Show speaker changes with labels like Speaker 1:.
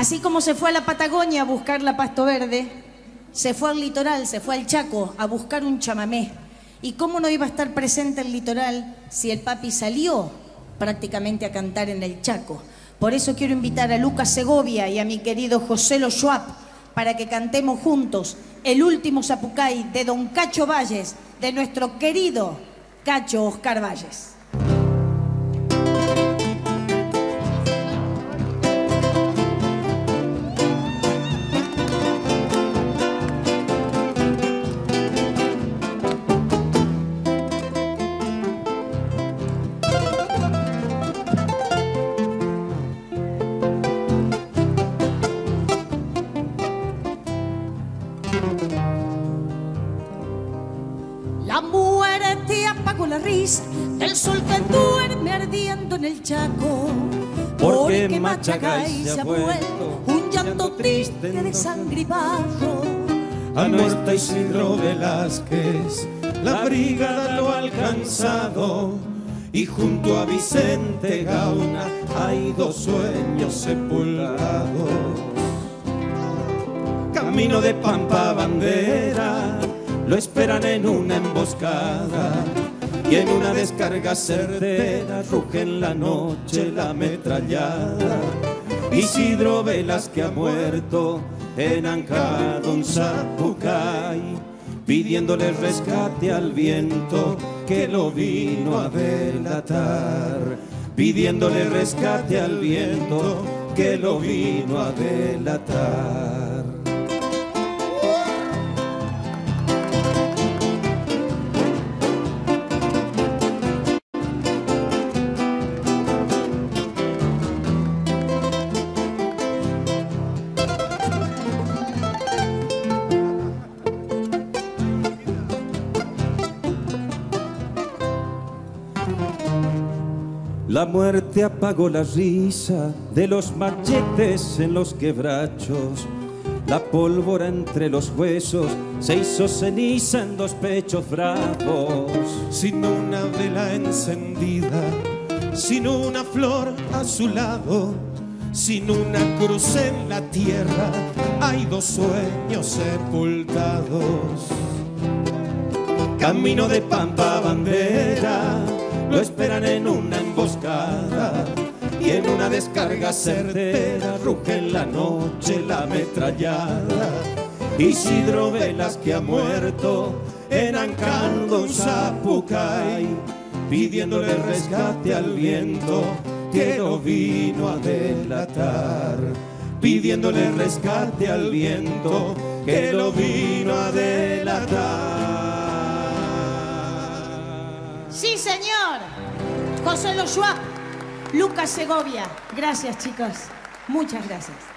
Speaker 1: Así como se fue a la Patagonia a buscar la Pasto Verde, se fue al litoral, se fue al Chaco a buscar un chamamé. ¿Y cómo no iba a estar presente el litoral si el papi salió prácticamente a cantar en el Chaco? Por eso quiero invitar a Lucas Segovia y a mi querido José Lo Schwab para que cantemos juntos el último Zapucay de don Cacho Valles, de nuestro querido Cacho Oscar Valles. La muerte apagó la risa del sol que duerme ardiendo en el Chaco, porque Machacay se ha vuelto un llanto triste de sangre y barro.
Speaker 2: Ha muerto Isidro Velázquez, la brigada lo ha alcanzado, y junto a Vicente Gauna hay dos sueños sepultados. Camino de Pampa Bandera lo esperan en una emboscada, y en una descarga certera ruge en la noche la ametrallada. Isidro Velázquez ha muerto enancado en Zapucay, pidiéndole rescate al viento que lo vino a delatar, pidiéndole rescate al viento que lo vino a delatar. La muerte apagó la risa de los machetes en los quebrachos. La pólvora entre los huesos se hizo ceniza en dos pechos bravos. Sin una vela encendida, sin una flor a su lado, sin una cruz en la tierra, hay dos sueños sepultados. Camino de Pampa Bandera lo esperan en una emboscada, y en una descarga certera ruge en la noche la ametrallada. Isidro Velázquez ha muerto enancando un Zapucay, pidiéndole rescate al viento que lo vino a delatar, pidiéndole rescate al viento que lo vino a delatar.
Speaker 1: Sí, señor. José Lo Schwab, Lucas Segovia. Gracias, chicos. Muchas gracias.